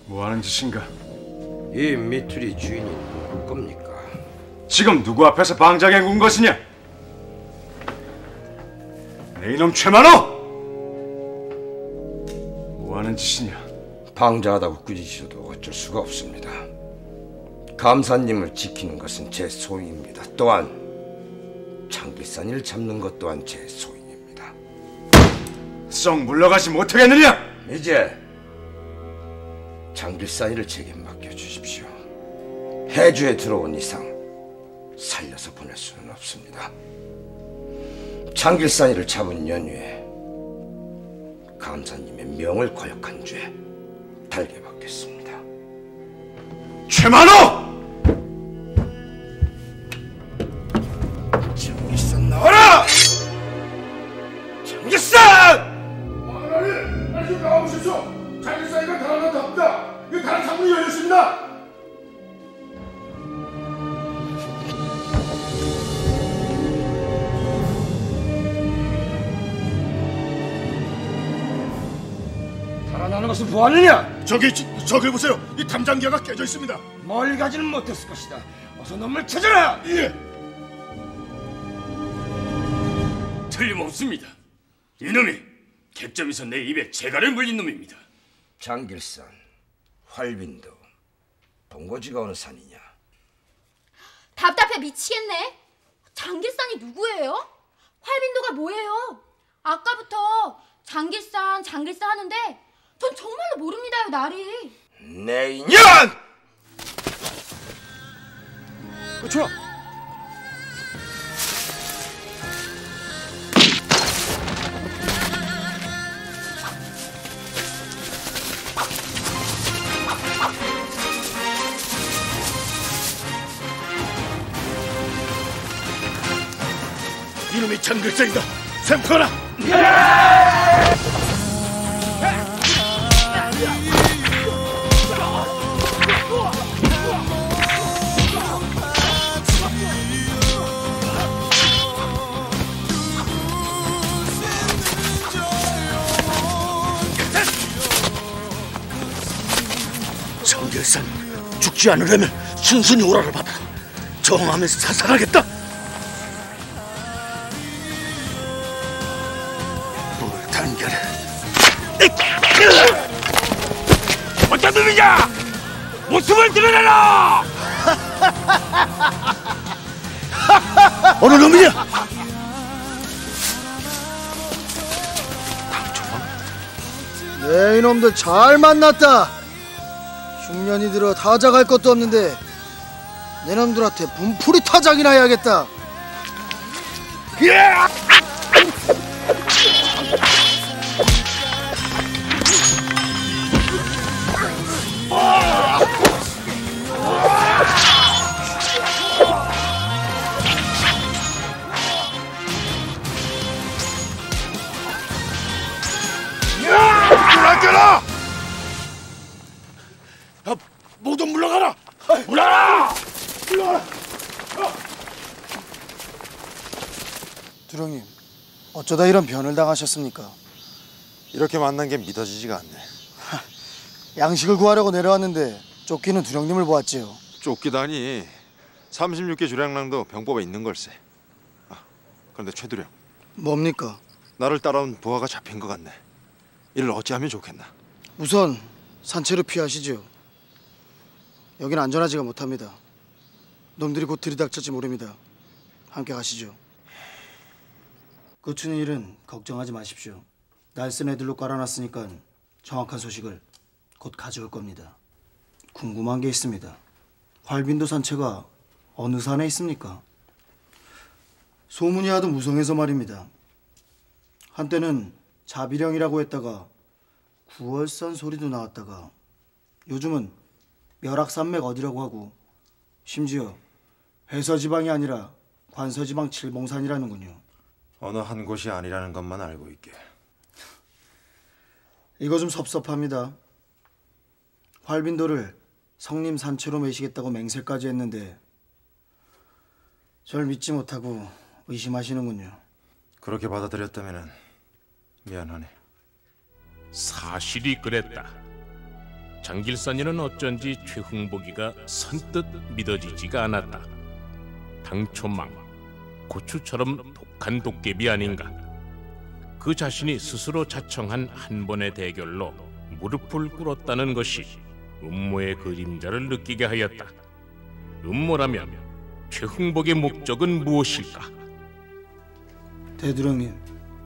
뭐하는 짓인가? 이 미투리 주인이 누굴 겁니까? 지금 누구 앞에서 방자개 군 것이냐? 내 이놈 최만호! 뭐하는 짓이냐? 방자하다고 꾸짖으셔도 어쩔 수가 없습니다. 감사님을 지키는 것은 제 소임입니다. 또한 장길산이를 잡는 것 또한 제 소임입니다. 썩 물러가지 못하겠느냐? 이제 장길산이를 제게 맡겨주십시오. 해주에 들어온 이상 살려서 보낼 수는 없습니다. 장길산이를 잡은 연후에 감사님의 명을 거역한 죄 달게 받겠습니다. 최만호! 장길산 나와라! 장길산! 아니 좀 나와보십시오. 장길산이가 다른 데 없다. 이 다른 창문이 열렸습니다. 달아나는 것은 뭐하느냐? 저기 보세요. 이 담장기가 깨져 있습니다. 멀리 가지는 못했을 것이다. 어서 놈을 찾아라! 예. 틀림없습니다. 이놈이 객점에서 내 입에 재갈을 물린 놈입니다. 장길산, 활빈도, 본거지가 어느 산이냐? 답답해 미치겠네. 장길산이 누구예요? 활빈도가 뭐예요? 아까부터 장길산 하는데 전 정말로 모릅니다요, 나리. 내 인연! 좋아. 이놈이 장길산이다. 샘퍼라. 장길산, 죽지 않으려면 순순히 오라를 받아라. 정하면서 사살하겠다. 단결해. 어떤 놈이냐? 모습을 드러내라! 어느 놈이냐? 네, 이놈들 잘 만났다. 흉년이 들어 타작할 것도 없는데 내 놈들한테 분풀이 타작이나 해야겠다. 물러가라! 모두 물러가라! 물러가라! 물러가라! 두령님, 어쩌다 이런 변을 당하셨습니까? 이렇게 만난 게 믿어지지가 않네. 양식을 구하려고 내려왔는데 쫓기는 두령님을 보았지요. 쫓기다니. 36개 주량랑도 병법에 있는 걸세. 그런데 최두령, 뭡니까? 나를 따라온 부하가 잡힌 것 같네. 이를 어찌하면 좋겠나? 우선 산채로 피하시죠. 여긴 안전하지가 못합니다. 놈들이 곧 들이닥칠지 모릅니다. 함께 가시죠. 그치는 일은 걱정하지 마십시오. 날쌘 애들로 깔아놨으니까 정확한 소식을 곧 가져올 겁니다. 궁금한 게 있습니다. 활빈도 산채가 어느 산에 있습니까? 소문이 하도 무성해서 말입니다. 한때는 자비령이라고 했다가 구월산 소리도 나왔다가 요즘은 멸악산맥 어디라고 하고 심지어 해서지방이 아니라 관서지방 칠봉산이라는군요. 어느 한 곳이 아니라는 것만 알고 있게. 이거 좀 섭섭합니다. 활빈도를 성님 산채로 매시겠다고 맹세까지 했는데 절 믿지 못하고 의심하시는군요. 그렇게 받아들였다면 미안하네. 사실이 그랬다. 장길산이는 어쩐지 최흥복이가 선뜻 믿어지지가 않았다. 당초망, 고추처럼 독한 도깨비 아닌가. 그 자신이 스스로 자청한 한 번의 대결로 무릎을 꿇었다는 것이 음모의 그림자를 느끼게 하였다. 음모라면 최흥복의 목적은 무엇일까? 대두령님,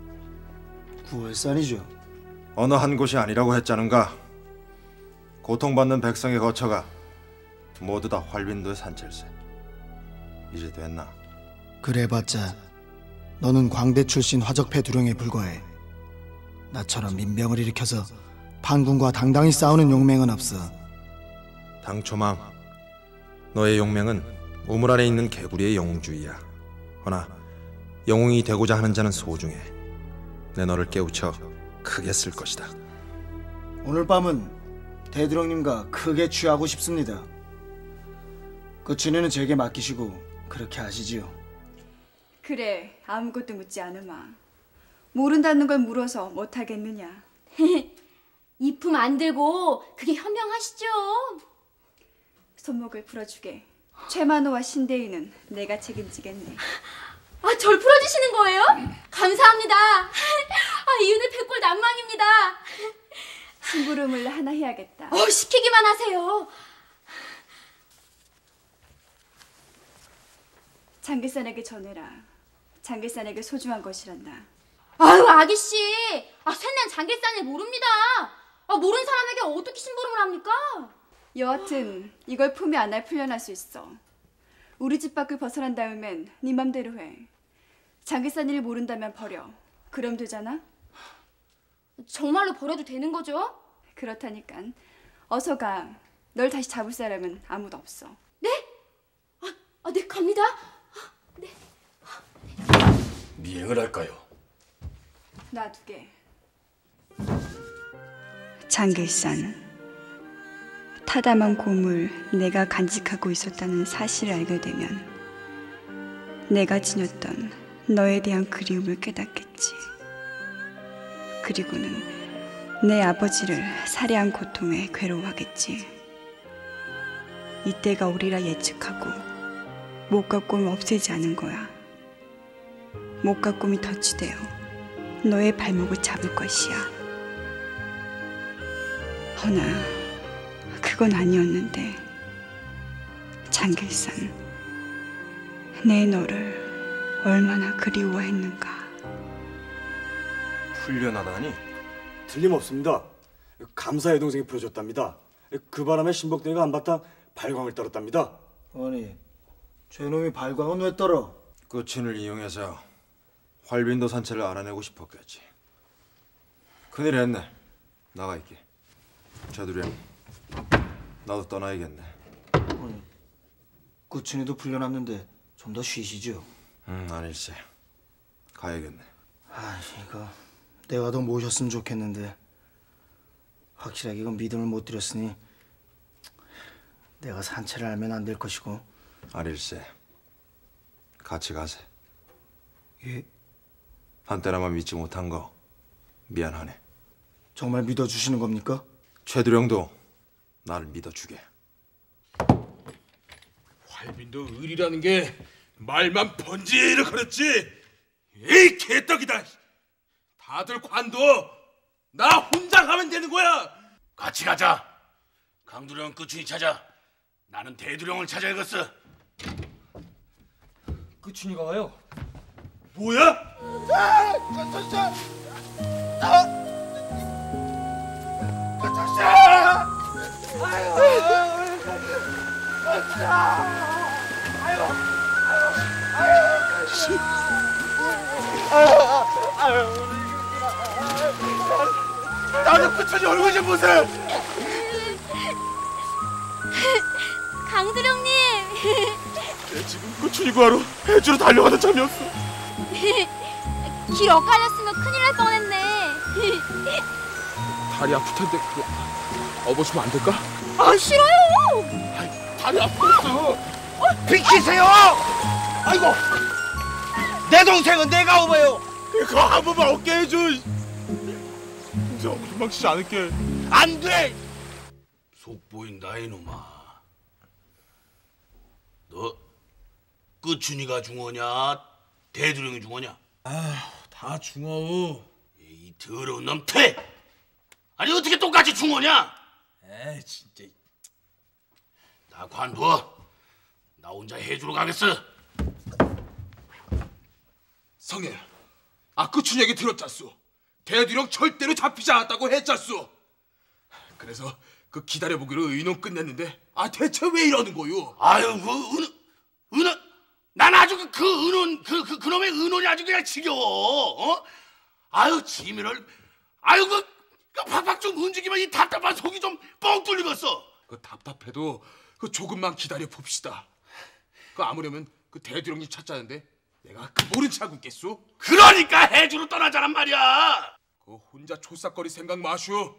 9월산이죠? 어느 한 곳이 아니라고 했자는가. 고통받는 백성의 거처가 모두 다 활빈도의 산채일세. 이제 됐나? 그래봤자 너는 광대 출신 화적패 두령에 불과해. 나처럼 민병을 일으켜서 반군과 당당히 싸우는 용맹은 없어. 당초망, 너의 용맹은 우물 안에 있는 개구리의 영웅주의야. 허나 영웅이 되고자 하는 자는 소중해. 내 너를 깨우쳐 크게 쓸 것이다. 오늘 밤은 대두령님과 크게 취하고 싶습니다. 그 진행은 제게 맡기시고 그렇게 하시지요. 그래, 아무것도 묻지 않으마. 모른다는 걸 물어서 못하겠느냐. 이품 안 들고 그게 현명하시죠. 손목을 풀어주게. 최만호와 신대인은 내가 책임지겠네. 아, 절 풀어주시는 거예요? 감사합니다. 아, 이은혜 백골 난망입니다. 심부름을 하나 해야겠다. 시키기만 하세요. 장길산에게 전해라. 장길산에게 소중한 것이란다. 아유, 아기씨. 쇳난 장길산을 모릅니다. 모르는 사람에게 어떻게 심부름을 합니까? 여하튼 이걸 품에 안아 풀려날 수 있어. 우리 집 밖을 벗어난 다음엔 네 맘대로 해. 장길산 일 모른다면 버려. 그럼 되잖아? 정말로 버려도 되는 거죠? 그렇다니깐. 어서 가. 널 다시 잡을 사람은 아무도 없어. 네? 네, 갑니다. 네. 미행을 할까요? 놔두게. 장길산. 타담한 고물 내가 간직하고 있었다는 사실을 알게 되면 내가 지녔던 너에 대한 그리움을 깨닫겠지. 그리고는 내 아버지를 살해한 고통에 괴로워하겠지. 이때가 오리라 예측하고 목과 꿈을 없애지 않은 거야. 목과 꿈이 덧치되어 너의 발목을 잡을 것이야. 허나 그건 아니었는데 장길산, 내 너를 얼마나 그리워했는가. 풀려나다니? 틀림없습니다. 감사의 동생이 풀어줬답니다. 그 바람에 신복대가 한바탕 발광을 떨었답니다. 아니, 저놈이 발광은 왜 떨어? 끝인을 이용해서 활빈도 산채를 알아내고 싶었겠지. 큰일 했네. 나가 있게. 자두령, 나도 떠나야겠네. 아니, 끝인이도 풀려났는데 좀 더 쉬시죠. 아닐세. 가야겠네. 이거 내가 더 모셨으면 좋겠는데 확실하게 이건 믿음을 못 드렸으니 내가 산채를 알면 안 될 것이고. 아닐세. 같이 가세. 예? 한때나마 믿지 못한 거 미안하네. 정말 믿어주시는 겁니까? 최두령도 나를 믿어주게. 활빈도 의리라는 게 말만 번지르거렸지. 에이, 개떡이다. 다들 관둬. 나 혼자 가면 되는 거야. 같이 가자. 강두령 끝이 찾아. 나는 대두령을 찾아야겠어. 끝이니가 와요. 뭐야? 나는 끝까지 얼굴 좀 보세요. 강두령님. 내 지금 꾸준히 구하러 해주로 달려가던 참이었어. 길 엇갈렸으면 큰일 날 뻔했네. 다리 아플 텐데 업어주면 안 될까? 싫어요. 다리 아팠어. 비키세요! 아이고, 내 동생은 내가 업어요. 그거 한 번만 얻게 해줘. 이제 도망치지 않을게. 안 돼. 속보인다 이놈아. 너 끝춘이가 중어냐 대두령이 중어냐? 다 중어우. 이 더러운 놈 퇴! 아니 어떻게 똑같이 중어냐? 에이 진짜. 나 관둬. 나 혼자 해주러 가겠어. 성일, 끝춘 얘기 들었잖소. 대두령 절대로 잡히지 않았다고 했잖소. 그래서 그 기다려보기로 의논 끝냈는데 대체 왜 이러는 거요? 아유 그 은원 난 아주 그 은원 그놈의 은원이 아주 그냥 지겨워. 어? 아유 지민을 아유 그 팍팍 좀 움직이면 이 답답한 속이 좀 뻥 뚫리겠어. 그 답답해도 그 조금만 기다려 봅시다. 그 아무려면 그 대두령님 찾자는데 내가 그 모른 체 하고 있겠소? 그러니까 해주로 떠나자란 말이야. 그 혼자 조싹거리 생각 마시오.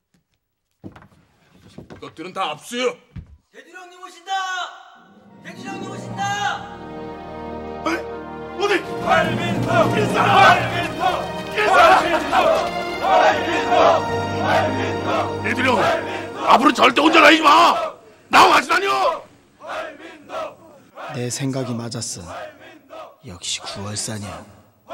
이것들은 다 압수요. 대두령님 오신다! 대두령님 오신다! 어디? 활민터! 활민터! 활민터! 대두령 앞으로 절대 혼자 다니지 마. 나와 같이 다녀. 내 생각이 맞았어. 역시 9월산이야.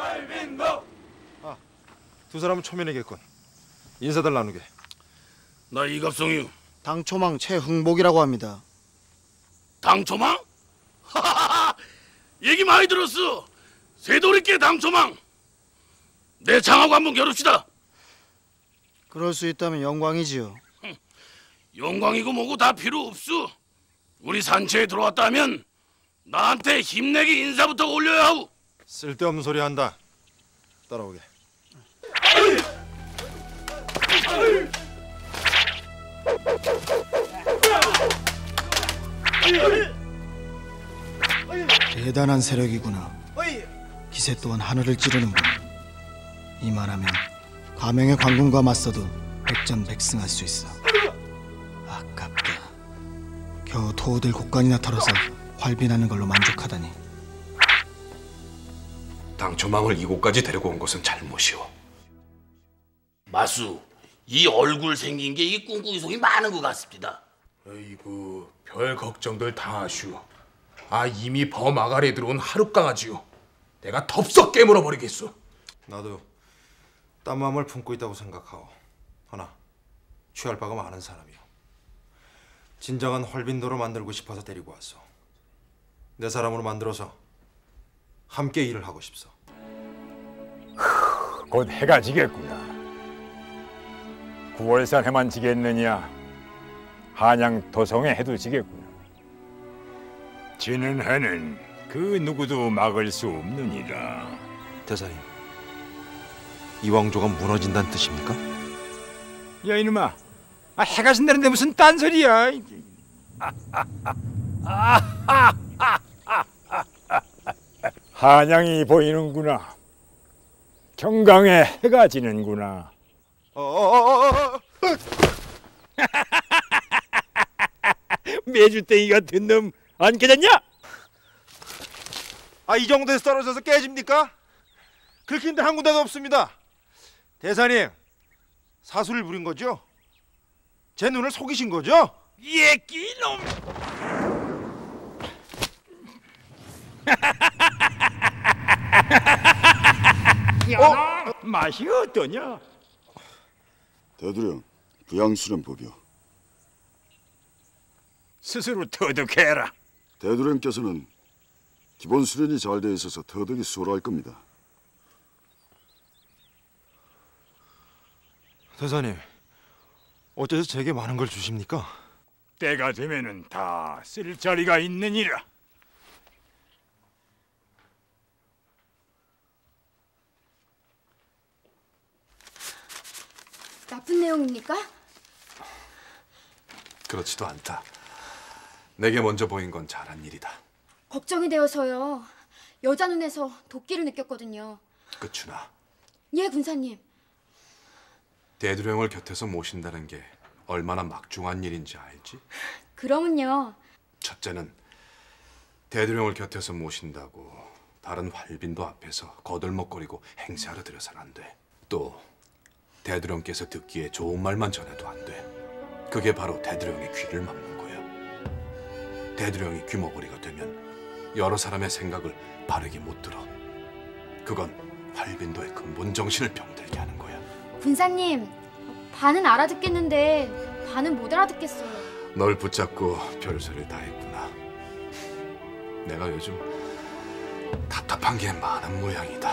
두 사람은 초면이겠군. 인사들 나누게. 나 이갑성유. 당초망 최흥복이라고 합니다. 당초망? 하하하! 얘기 많이 들었어. 새돌이께 당초망. 내 장하고 한번 겨룹시다. 그럴 수 있다면 영광이지요. 영광이고 뭐고 다 필요 없어. 우리 산채에 들어왔다 하면 나한테 힘내게 인사부터 올려야 하고. 쓸데없는 소리 한다. 따라오게. 대단한 세력이구나. 기세 또한 하늘을 찌르는군. 이만하면 가명의 관군과 맞서도 백전백승할 수 있어. 아깝다. 겨우 도우들 곡간이나 털어서 활빈하는 걸로 만족하다니. 당초망을 이곳까지 데리고 온 것은 잘못이오. 마수, 이 얼굴 생긴 게 이 꿍꿍이 속이 많은 것 같습니다. 아이고, 별 걱정들 다 하시오. 이미 범 아가리에 들어온 하룻강아지요. 내가 덥석 깨물어 버리겠소. 나도 딴 마음을 품고 있다고 생각하오. 허나 취할 바가 많은 사람이오. 진정한 활빈도로 만들고 싶어서 데리고 왔소. 내 사람으로 만들어서 함께 일을 하고 싶소. 곧 해가 지겠구나. 9월산 해만 지겠느냐, 한양 도성의 해도 지겠구나. 지는 해는 그 누구도 막을 수 없느니라. 대사님, 이 왕조가 무너진다는 뜻입니까? 야 이놈아, 해가 진다는데 무슨 딴소리야. 한양이 보이는구나. 경강에 해가 지는구나. 매주땡이 같은 놈 안 깨졌냐? 이 정도에서 떨어져서 깨집니까? 긁힌 데 한 군데도 없습니다. 대사님, 사수를 부린 거죠? 제 눈을 속이신 거죠? 예끼놈! 맛이 어떠냐? 대두령, 부양수련 법이오. 스스로 터득해라. 대두령께서는 기본 수련이 잘 돼 있어서 터득이 수월할 겁니다. 대사님, 어째서 제게 많은 걸 주십니까? 때가 되면은 다 쓸 자리가 있느니라. 나쁜 내용입니까? 그렇지도 않다. 내게 먼저 보인 건 잘한 일이다. 걱정이 되어서요. 여자 눈에서 도끼를 느꼈거든요. 끝추나, 예, 군사님. 대두령을 곁에서 모신다는 게 얼마나 막중한 일인지 알지? 그러면요. 첫째는 대두령을 곁에서 모신다고 다른 활빈도 앞에서 거들먹거리고 행세하러 들여서는 안 돼. 또 대두령께서 듣기에 좋은 말만 전해도 안 돼. 그게 바로 대두령의 귀를 막는 거야. 대두령이 귀머거리가 되면 여러 사람의 생각을 바르게 못 들어. 그건 활빈도의 근본 정신을 병들게 하는 거야. 군사님, 반은 알아듣겠는데 반은 못 알아듣겠어요. 널 붙잡고 별소리를 다 했구나. 내가 요즘 답답한 게 많은 모양이다.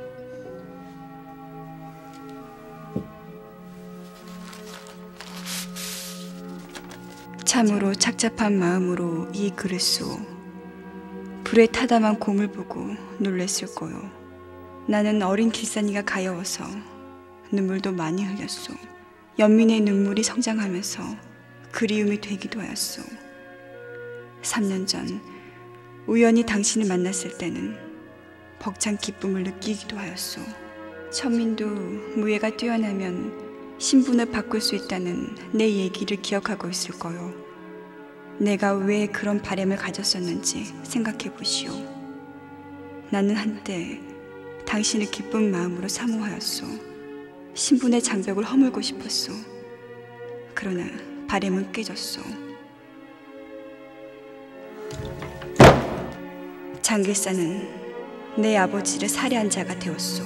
참으로 착잡한 마음으로 이 글을 쓰오. 불에 타담한 곰을 보고 놀랬을 거요. 나는 어린 길산이가 가여워서 눈물도 많이 흘렸소. 연민의 눈물이 성장하면서 그리움이 되기도 하였소. 3년 전 우연히 당신을 만났을 때는 벅찬 기쁨을 느끼기도 하였소. 천민도 무예가 뛰어나면 신분을 바꿀 수 있다는 내 얘기를 기억하고 있을 거요. 내가 왜 그런 바람을 가졌었는지 생각해 보시오. 나는 한때 당신을 기쁜 마음으로 사모하였소. 신분의 장벽을 허물고 싶었소. 그러나 바람은 깨졌소. 장길사는 내 아버지를 살해한 자가 되었소.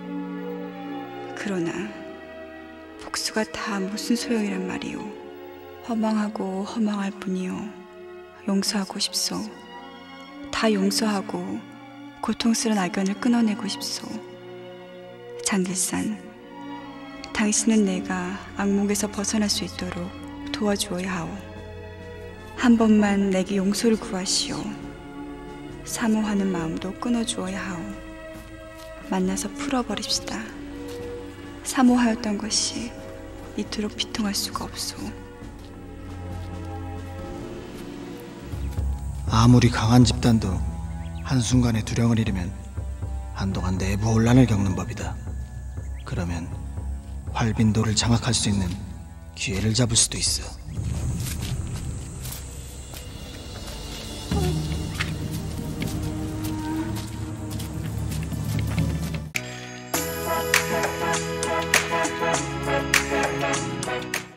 그러나 복수가 다 무슨 소용이란 말이오. 허망하고 허망할 뿐이요. 용서하고 싶소. 다 용서하고 고통스러운 악연을 끊어내고 싶소. 장길산, 당신은 내가 악몽에서 벗어날 수 있도록 도와주어야 하오. 한 번만 내게 용서를 구하시오. 사모하는 마음도 끊어주어야 하오. 만나서 풀어버립시다. 사모하였던 것이 이토록 비통할 수가 없소. 아무리 강한 집단도 한순간에 두령을 잃으면 한동안 내부 혼란을 겪는 법이다. 그러면 활빈도를 장악할 수 있는 기회를 잡을 수도 있어.